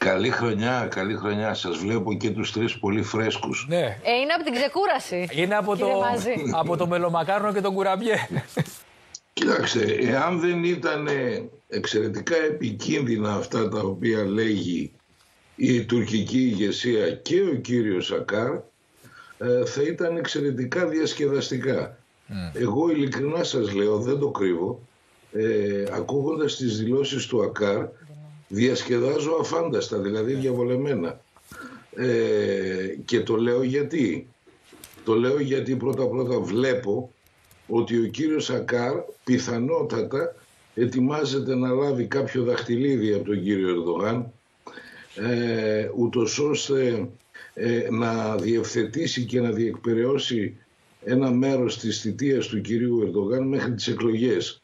Καλή χρονιά. Σας βλέπω και τους τρεις πολύ φρέσκους. Ναι. Είναι από την ξεκούραση. Είναι από το μελομακάρονο και τον κουραμπιέ. Κοιτάξτε, εάν δεν ήταν εξαιρετικά επικίνδυνα αυτά τα οποία λέγει η τουρκική ηγεσία και ο κύριος Ακάρ, θα ήταν εξαιρετικά διασκεδαστικά. Εγώ ειλικρινά σας λέω, δεν το κρύβω, ακούγοντας τις δηλώσεις του Ακάρ, διασκεδάζω αφάνταστα, δηλαδή διαβολεμένα. Και το λέω γιατί. Το λέω γιατί πρώτα βλέπω ότι ο κύριος Ακάρ πιθανότατα ετοιμάζεται να λάβει κάποιο δαχτυλίδι από τον κύριο Ερντογάν, ούτως ώστε να διευθετήσει και να διεκπεραιώσει ένα μέρος της θητείας του κυρίου Ερντογάν μέχρι τις εκλογές,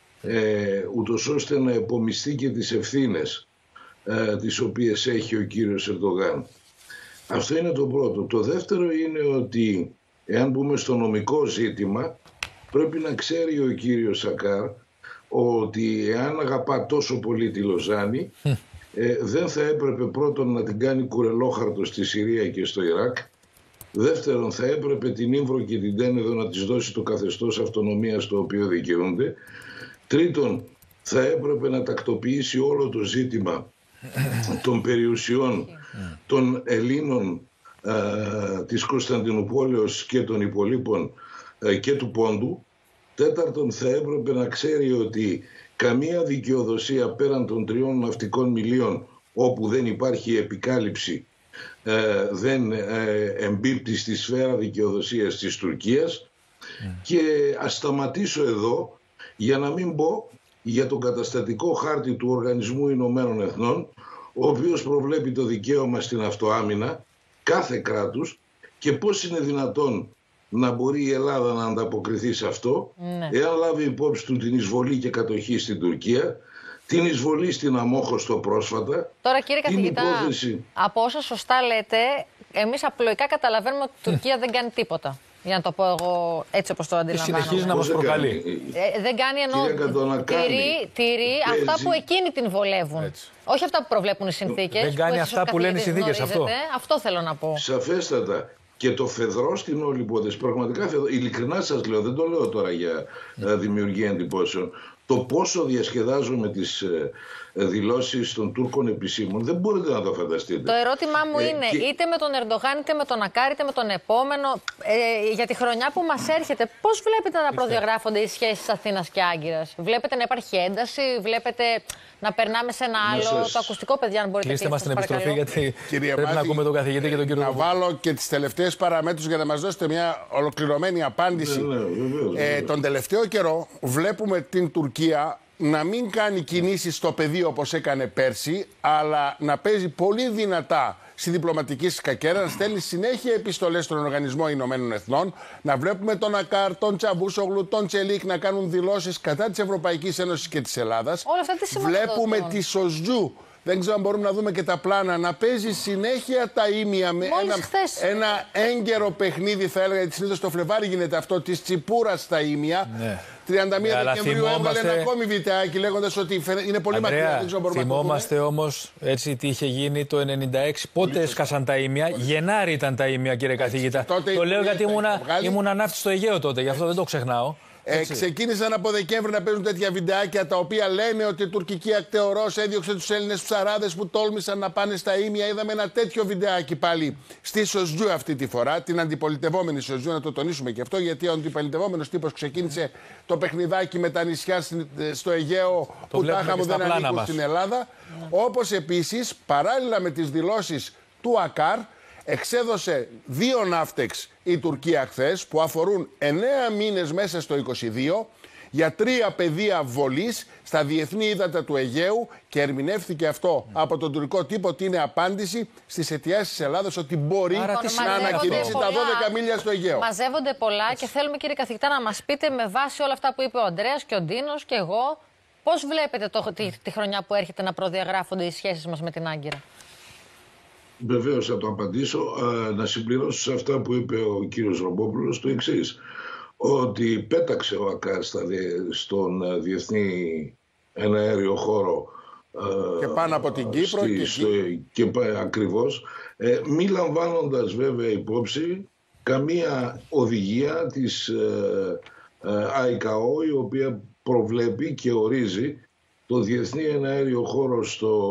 ούτως ώστε να επομιστεί και τις ευθύνες τις οποίες έχει ο κύριος Ερντογάν. Αυτό είναι το πρώτο. Το δεύτερο είναι ότι εάν μπούμε στο νομικό ζήτημα, πρέπει να ξέρει ο κύριος Ακάρ ότι εάν αγαπά τόσο πολύ τη Λοζάνη, δεν θα έπρεπε πρώτον να την κάνει κουρελόχαρτο στη Συρία και στο Ιράκ. Δεύτερον, θα έπρεπε την Ήμβρο και την Τένεδο να της δώσει το καθεστώς αυτονομίας το οποίο δικαιούνται. Τρίτον, θα έπρεπε να τακτοποιήσει όλο το ζήτημα των περιουσιών των Ελλήνων της Κωνσταντινούπολεως και των υπολείπων και του Πόντου. Τέταρτον, θα έπρεπε να ξέρει ότι καμία δικαιοδοσία πέραν των 3 ναυτικών μιλίων όπου δεν υπάρχει επικάλυψη δεν εμπίπτει στη σφαίρα δικαιοδοσίας της Τουρκίας. Και ας σταματήσω εδώ για να μην πω για τον καταστατικό χάρτη του Οργανισμού Ηνωμένων Εθνών, ο οποίος προβλέπει το δικαίωμα στην αυτοάμυνα κάθε κράτους και πώς είναι δυνατόν να μπορεί η Ελλάδα να ανταποκριθεί σε αυτό, εάν λάβει υπόψη του την εισβολή και κατοχή στην Τουρκία, την εισβολή στην Αμόχωστο πρόσφατα. Τώρα, κύριε καθηγητά, από όσα σωστά λέτε, εμείς απλοϊκά καταλαβαίνουμε ότι η Τουρκία δεν κάνει τίποτα. Για να το πω εγώ έτσι όπως το αντιλαμβάνομαι. Συνεχίζει να μας προκαλεί. Δεν κάνει, ενώ τηρεί αυτά που εκείνοι την βολεύουν. Έτσι. Όχι αυτά που προβλέπουν οι συνθήκες. Δεν κάνει αυτά που λένε οι συνθήκες. Αυτό θέλω να πω. Σαφέστατα. Και το φεδρό στην όλη υπόθεση, πραγματικά ειλικρινά σας λέω, δεν το λέω τώρα για δημιουργία εντυπώσεων, το πόσο διασκεδάζομαι τις δηλώσεις των Τούρκων επισήμων δεν μπορείτε να το φανταστείτε. Το ερώτημά μου είναι είτε με τον Ερντογάν, είτε με τον Ακάρ, είτε με τον επόμενο, για τη χρονιά που μας έρχεται, πώς βλέπετε να προδιαγράφονται οι σχέσεις Αθήνας και Άγκυρας? Βλέπετε να υπάρχει ένταση, βλέπετε να περνάμε σε ένα άλλο? Το ακουστικό, παιδιά, αν μπορείτε. Κλείστε μας την επιστροφή, γιατί πρέπει να ακούμε τον καθηγητή και τον κύριο. Να βάλω και τις τελευταίες παραμέτρους για να μας δώσετε μια ολοκληρωμένη απάντηση. Τον τελευταίο καιρό βλέπουμε την Τουρκία να μην κάνει κινήσεις στο πεδίο όπως έκανε πέρσι, αλλά να παίζει πολύ δυνατά στη διπλωματική σκακέρα, να στέλνει συνέχεια επιστολές στον Οργανισμό Ηνωμένων Εθνών, να βλέπουμε τον Ακάρ, τον Τσαβούσογλου, τον Τσελίκ να κάνουν δηλώσεις κατά της Ευρωπαϊκής Ένωσης και της Ελλάδας. Όλα αυτά τι βλέπουμε τη Σοζού. Δεν ξέρω αν μπορούμε να δούμε και τα πλάνα. Να παίζει συνέχεια τα ίμια με ένα έγκαιρο παιχνίδι, θα έλεγα. Συνήθως το Φλεβάρι γίνεται αυτό, της τσιπούρας στα ίμια. 31 Δεκεμβρίου έβγαλε ένα ακόμη βιντεάκι λέγοντας ότι είναι πολύ μακριά. Θυμόμαστε όμως έτσι τι είχε γίνει το 1996. Πότε έσκασαν τα ίμια? Γενάρη ήταν τα ίμια, κύριε καθηγητά. Το λέω γιατί ήμουν ναύτης στο Αιγαίο τότε, γι' αυτό δεν το ξεχνάω. Ξεκίνησαν από Δεκέμβρη να παίζουν τέτοια βιντεάκια τα οποία λένε ότι η τουρκική ακτεωρός έδιωξε τους Έλληνες ψαράδες που τόλμησαν να πάνε στα ίμια. Είδαμε ένα τέτοιο βιντεάκι πάλι στη Σοζού αυτή τη φορά, την αντιπολιτευόμενη Σοζού, να το τονίσουμε και αυτό, γιατί ο αντιπολιτευόμενος τύπος ξεκίνησε το παιχνιδάκι με τα νησιά στο Αιγαίο που τάχα μου δεν ανήκουν στην Ελλάδα. Όπως επίσης, παράλληλα με τις δηλώσεις του Ακάρ, εξέδωσε 2 ναύτεξ η Τουρκία χθες που αφορούν 9 μήνες μέσα στο 22 για 3 πεδία βολής στα διεθνή ύδατα του Αιγαίου και ερμηνεύθηκε αυτό από τον τουρκικό τύπο ότι είναι απάντηση στις αιτιάσεις της Ελλάδας ότι μπορεί να ανακηρύξει τα 12 μίλια στο Αιγαίο. Μαζεύονται πολλά και θέλουμε, κύριε καθηγητά, να μας πείτε με βάση όλα αυτά που είπε ο Ανδρέας και ο Ντίνος και εγώ, πώς βλέπετε τη χρονιά που έρχεται να προδιαγράφονται οι σχέσεις μας με την Άγκυρα? Βεβαίως θα το απαντήσω. Να συμπληρώσω σε αυτά που είπε ο κύριος Ρομπόπουλος το εξής. Ότι πέταξε ο Ακάρ στον διεθνή εναέριο χώρο και πάνω από την Κύπρο ακριβώς, μη λαμβάνοντας βέβαια υπόψη καμία οδηγία της ΑΙΚΑΟ, η οποία προβλέπει και ορίζει το διεθνή εναέριο χώρο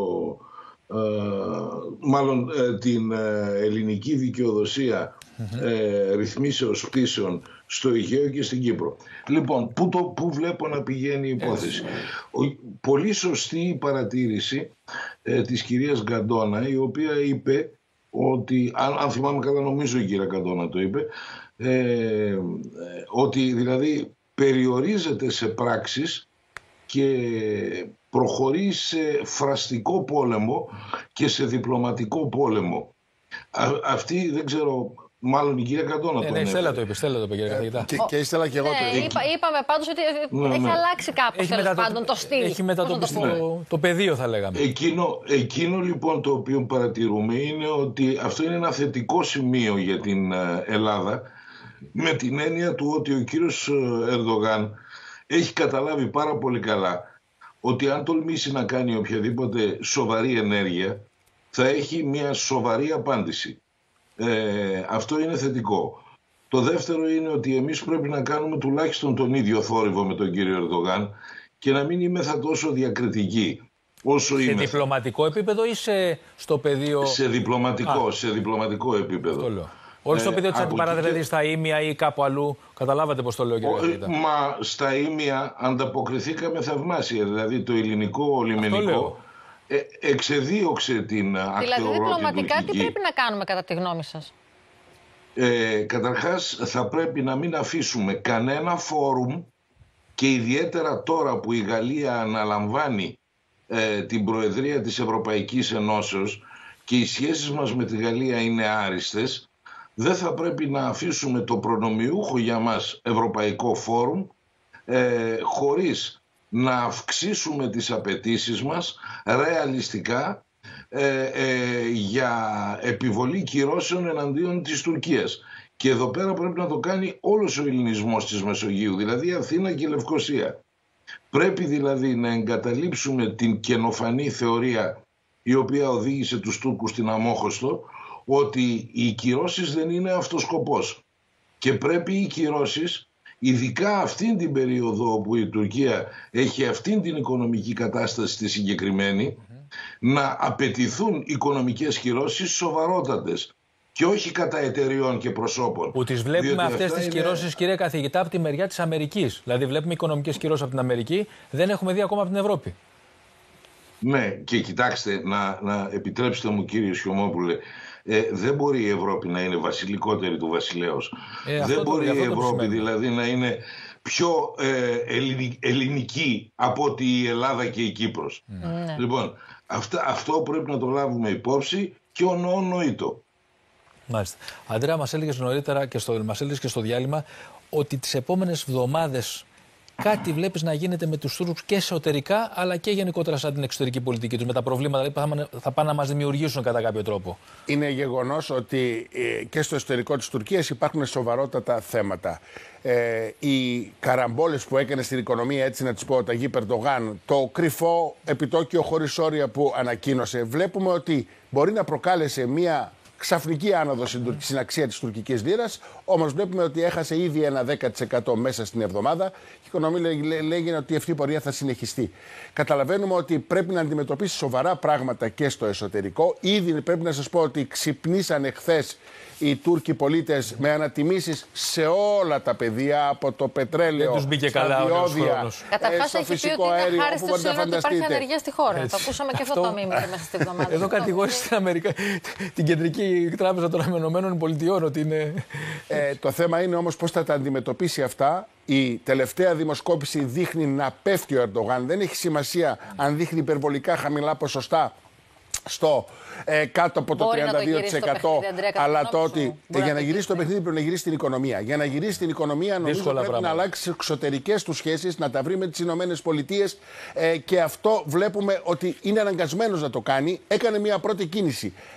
την ελληνική δικαιοδοσία ρυθμίσεως πτήσεων στο Αιγαίο και στην Κύπρο. Λοιπόν, πού βλέπω να πηγαίνει η υπόθεση. Πολύ σωστή η παρατήρηση της κυρίας Γκαντόνα, η οποία είπε ότι, αν θυμάμαι καλά, νομίζω η κυρία Γκαντόνα το είπε, ότι δηλαδή περιορίζεται σε πράξεις και προχωρεί σε φραστικό πόλεμο και σε διπλωματικό πόλεμο. Αυτή δεν ξέρω, μάλλον η κυρία Γκαντόνα το είπε. Στέλλα το είπε, κύριε καθηγητά. Και η Στέλλα και εγώ το είπα. Είπαμε πάντως ότι έχει αλλάξει κάπως τέλος πάντων το στυλ. Έχει μετατοπίσει το πεδίο, θα λέγαμε. Εκείνο λοιπόν το οποίο παρατηρούμε είναι ότι αυτό είναι ένα θετικό σημείο για την Ελλάδα, με την έννοια του ότι ο κύριος Ερντογάν έχει καταλάβει πάρα πολύ καλά ότι αν τολμήσει να κάνει οποιαδήποτε σοβαρή ενέργεια θα έχει μια σοβαρή απάντηση. Αυτό είναι θετικό. Το δεύτερο είναι ότι εμείς πρέπει να κάνουμε τουλάχιστον τον ίδιο θόρυβο με τον κύριο Ερντογάν και να μην είμεθα τόσο διακριτικοί όσο σε διπλωματικό επίπεδο ή στο πεδίο... Σε διπλωματικό επίπεδο. Όχι στο πεδίο της αντιπαραθέτησης στα ήμια ή κάπου αλλού. Καταλάβατε πώς το λέω, κύριε καθηγητά. Μα στα ήμια ανταποκριθήκαμε θαυμάσια. Δηλαδή το ελληνικό λιμενικό εξεδίωξε την ακτεωρό. Δηλαδή διπλωματικά τι πρέπει να κάνουμε κατά τη γνώμη σας? Καταρχάς θα πρέπει να μην αφήσουμε κανένα φόρουμ, και ιδιαίτερα τώρα που η Γαλλία αναλαμβάνει την Προεδρία της Ευρωπαϊκής Ενώσεως και οι σχέσεις μας με τη Γαλλία είναι άριστες, δεν θα πρέπει να αφήσουμε το προνομιούχο για μας Ευρωπαϊκό Φόρουμ χωρίς να αυξήσουμε τις απαιτήσεις μας ρεαλιστικά για επιβολή κυρώσεων εναντίον της Τουρκίας. Και εδώ πέρα πρέπει να το κάνει όλος ο ελληνισμός της Μεσογείου, δηλαδή Αθήνα και Λευκοσία. Πρέπει δηλαδή να εγκαταλείψουμε την καινοφανή θεωρία η οποία οδήγησε τους Τούρκους στην Αμόχωστο, ότι οι κυρώσεις δεν είναι αυτός σκοπός. Και πρέπει οι κυρώσεις, ειδικά αυτήν την περίοδο όπου η Τουρκία έχει αυτήν την οικονομική κατάσταση τη συγκεκριμένη, να απαιτηθούν οικονομικές κυρώσεις σοβαρότατες και όχι κατά εταιριών και προσώπων. Που τις βλέπουμε αυτές τις κυρώσεις, κύριε καθηγητά, από τη μεριά της Αμερικής. Δηλαδή βλέπουμε οικονομικές κυρώσεις από την Αμερική, δεν έχουμε δει ακόμα από την Ευρώπη. Ναι, και κοιτάξτε, να επιτρέψτε μου κύριε Σιωμόπουλε, δεν μπορεί η Ευρώπη να είναι βασιλικότερη του βασιλέως. Δεν μπορεί η Ευρώπη δηλαδή να είναι πιο ελληνική από ότι η Ελλάδα και η Κύπρος. Λοιπόν, αυτό πρέπει να το λάβουμε υπόψη και ονοήτο. Μάλιστα. Αντρέα, μας έλεγες νωρίτερα και στο διάλειμμα ότι τις επόμενες εβδομάδες κάτι βλέπεις να γίνεται με τους Τούρκους και εσωτερικά αλλά και γενικότερα σαν την εξωτερική πολιτική τους, με τα προβλήματα που θα πάνε να μας δημιουργήσουν κατά κάποιο τρόπο. Είναι γεγονός ότι και στο εσωτερικό της Τουρκίας υπάρχουν σοβαρότατα θέματα. Οι καραμπόλες που έκανε στην οικονομία, έτσι να τις πω, ο Ταγίπ Ερντογάν, το κρυφό επιτόκιο χωρίς όρια που ανακοίνωσε, βλέπουμε ότι μπορεί να προκάλεσε μια ξαφνική άνοδο στην αξία της τουρκικής λίρας, όμως βλέπουμε ότι έχασε ήδη ένα 10% μέσα στην εβδομάδα και η οικονομία λέγει ότι αυτή η πορεία θα συνεχιστεί. Καταλαβαίνουμε ότι πρέπει να αντιμετωπίσει σοβαρά πράγματα και στο εσωτερικό. Ήδη πρέπει να σας πω ότι ξυπνήσανε χθες οι Τούρκοι πολίτες με ανατιμήσεις σε όλα τα πεδία, από το πετρέλαιο, στα διόδια, στο φυσικό αέριο, όπου μπορείτε να φανταστείτε. Υπάρχει ανεργία στη χώρα. Το ακούσαμε και αυτό το μήνυμα μέσα στη εβδομάδα. Εδώ κατηγόρησε την Κεντρική Τράπεζα των Ηνωμένων Πολιτειών ότι είναι... Το θέμα είναι όμως πώς θα τα αντιμετωπίσει αυτά. Η τελευταία δημοσκόπηση δείχνει να πέφτει ο Ερντογάν. Δεν έχει σημασία αν δείχνει υπερβολικά χαμηλά ποσοστά στο κάτω από το 32%, αλλά το ότι για να γυρίσει το παιχνίδι πρέπει να γυρίσει την οικονομία. Για να γυρίσει την οικονομία νομίζω πρέπει να αλλάξει τις εξωτερικές του σχέσεις, να τα βρει με τις Ηνωμένες Πολιτείες και αυτό βλέπουμε ότι είναι αναγκασμένος να το κάνει. Έκανε μια πρώτη κίνηση.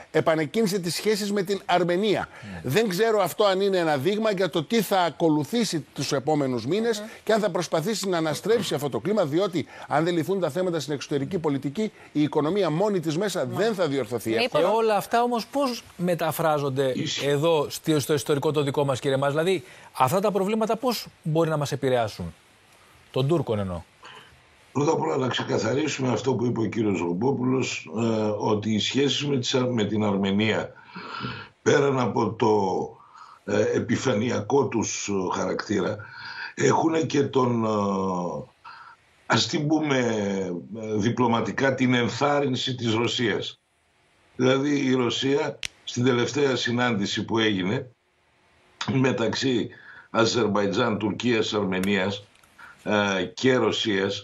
επανεκκίνησε τις σχέσεις με την Αρμενία. Δεν ξέρω αυτό αν είναι ένα δείγμα για το τι θα ακολουθήσει τους επόμενους μήνες και αν θα προσπαθήσει να αναστρέψει αυτό το κλίμα, διότι αν δεν λυθούν τα θέματα στην εξωτερική πολιτική, η οικονομία μόνη της μέσα δεν θα διορθωθεί. Και όλα αυτά όμως πώς μεταφράζονται εδώ στο ιστορικό το δικό μας, κύριε Μάζ? Δηλαδή, αυτά τα προβλήματα πώς μπορεί να μας επηρεάσουν, των Τούρκων εννοώ? Πρώτα απ' όλα να ξεκαθαρίσουμε αυτό που είπε ο κύριος Γομπόπουλος, ότι οι σχέσεις με την Αρμενία, πέραν από το επιφανειακό τους χαρακτήρα, έχουν και τον, ας την πούμε διπλωματικά, την ενθάρρυνση της Ρωσίας. Δηλαδή η Ρωσία στην τελευταία συνάντηση που έγινε μεταξύ Αζερμπαϊτζάν, Τουρκίας, Αρμενίας και Ρωσίας,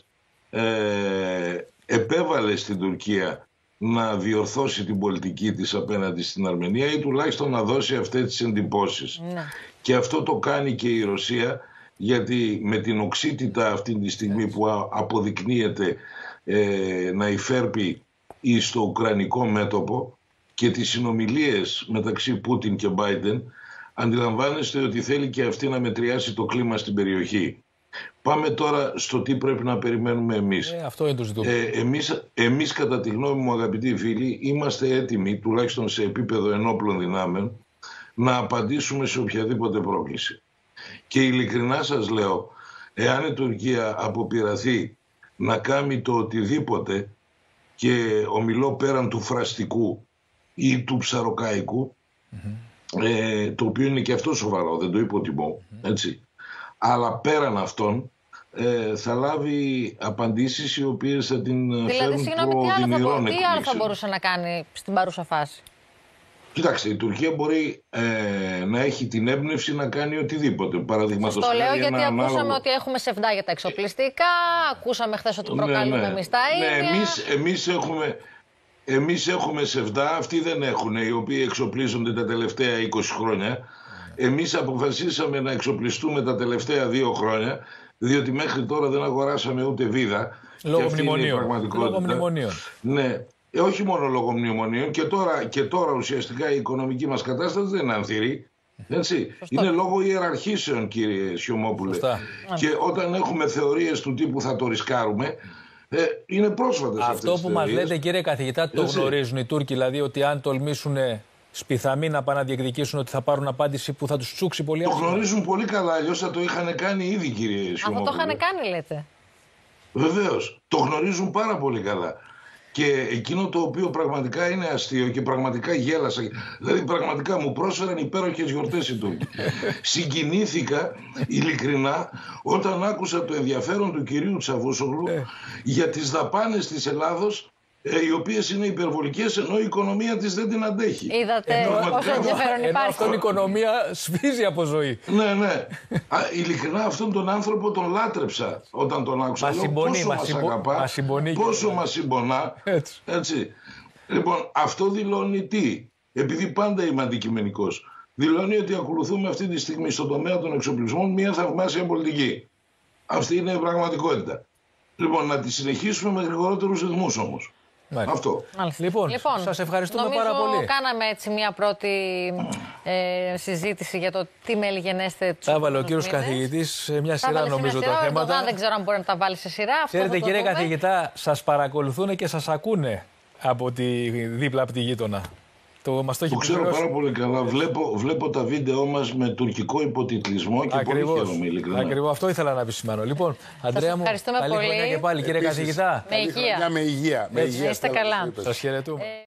επέβαλε στην Τουρκία να διορθώσει την πολιτική της απέναντι στην Αρμενία ή τουλάχιστον να δώσει αυτές τις εντυπώσεις. Και αυτό το κάνει και η Ρωσία, γιατί με την οξύτητα αυτή τη στιγμή που αποδεικνύεται να υφέρπει στο ουκρανικό μέτωπο και τις συνομιλίες μεταξύ Πούτιν και Μπάιντεν, αντιλαμβάνεστε ότι θέλει και αυτή να μετριάσει το κλίμα στην περιοχή. Πάμε τώρα στο τι πρέπει να περιμένουμε εμείς. Αυτό είναι το ζητούμενο. Εμείς κατά τη γνώμη μου, αγαπητοί φίλοι, είμαστε έτοιμοι, τουλάχιστον σε επίπεδο ενόπλων δυνάμεων, να απαντήσουμε σε οποιαδήποτε πρόκληση. Και ειλικρινά σας λέω, εάν η Τουρκία αποπειραθεί να κάνει το οτιδήποτε, και ομιλώ πέραν του φραστικού ή του ψαροκαϊκού, το οποίο είναι και αυτό σοβαρό, δεν το υποτιμώ, έτσι. Αλλά πέραν αυτών θα λάβει απαντήσεις οι οποίες θα την φέρουν προδημηρών εκπλήξεων. Τι άλλο θα μπορούσε να κάνει στην παρούσα φάση? Κοιτάξτε, η Τουρκία μπορεί να έχει την έμπνευση να κάνει οτιδήποτε. Παραδείγματος χάρη. Το λέω γιατί ακούσαμε ανάλογο... ότι έχουμε σεβδά για τα εξοπλιστικά, ακούσαμε χθες ότι προκαλούμε εμείς τα ίδια. Εμείς έχουμε σεβδά, αυτοί δεν έχουν, οι οποίοι εξοπλίζονται τα τελευταία 20 χρόνια. Εμείς αποφασίσαμε να εξοπλιστούμε τα τελευταία 2 χρόνια, διότι μέχρι τώρα δεν αγοράσαμε ούτε βίδα. Λόγω μνημονίων. Ναι. Όχι μόνο λόγω μνημονίων, και τώρα ουσιαστικά η οικονομική μας κατάσταση δεν είναι ανθυρή. Έτσι. Είναι λόγω ιεραρχήσεων, κύριε Σιωμόπουλε. Σωστά. Και όταν έχουμε θεωρίες του τύπου θα το ρισκάρουμε, είναι πρόσφατες αυτές τις θεωρίες. Αυτό που μας λέτε, κύριε καθηγητά, το γνωρίζουν οι Τούρκοι, δηλαδή ότι αν τολμήσουν σπιθαμοί να πάνε να διεκδικήσουν, ότι θα πάρουν απάντηση που θα τους τσούξει πολύ άσχημα? Το γνωρίζουν πολύ καλά, αλλιώς θα το είχαν κάνει ήδη, κύριε Σιωμόπουλε. Αυτό το είχαν κάνει, λέτε? Βεβαίως. Το γνωρίζουν πάρα πολύ καλά. Και εκείνο το οποίο πραγματικά είναι αστείο και πραγματικά γέλασα, δηλαδή πραγματικά μου πρόσφεραν υπέροχες γιορτές οι Τούρκοι. Συγκινήθηκα ειλικρινά όταν άκουσα το ενδιαφέρον του κυρίου Τσαβούσογλου για τις δαπάνες της Ελλάδος, οι οποίες είναι υπερβολικές, ενώ η οικονομία της δεν την αντέχει. Είδατε πόσο ενδιαφέρον υπάρχει? Ενώ αυτόν η οικονομία σβήσει από ζωή. Ναι. Ειλικρινά αυτόν τον άνθρωπο τον λάτρεψα όταν τον άκουσα. Πόσο μας αγαπά, πόσο μας συμπονά. Έτσι. Λοιπόν, αυτό δηλώνει τι? Επειδή πάντα είμαι αντικειμενικός. Δηλώνει ότι ακολουθούμε αυτή τη στιγμή στον τομέα των εξοπλισμών μια θαυμάσια πολιτική. Αυτή είναι η πραγματικότητα. Λοιπόν, να τη συνεχίσουμε με γρηγορότερους ρυθμούς όμως. Αυτό. Λοιπόν, σας ευχαριστούμε πάρα πολύ. Νομίζω κάναμε έτσι μια πρώτη συζήτηση για το τι μελιγενέστε τους. Τα έβαλε ο κύριος καθηγητής σε μια σειρά, νομίζω, τα θέματα. Δεν ξέρω αν μπορεί να τα βάλει σε σειρά. Ξέρετε, κύριε καθηγητά, σας παρακολουθούν και σας ακούνε από τη δίπλα από τη γείτονα. Το ξέρω πάρα πολύ καλά. Βλέπω τα βίντεο μας με τουρκικό υποτιτλισμό και πολύ χαίρομαι, ειλικρινά. Ακριβώς, αυτό ήθελα να επισημάνω. Λοιπόν, Ανδρέα μου, καλή χρονιά και πάλι, κύριε καθηγητά. Με υγεία. Με υγεία. Είστε καλά. Σας χαιρετούμε.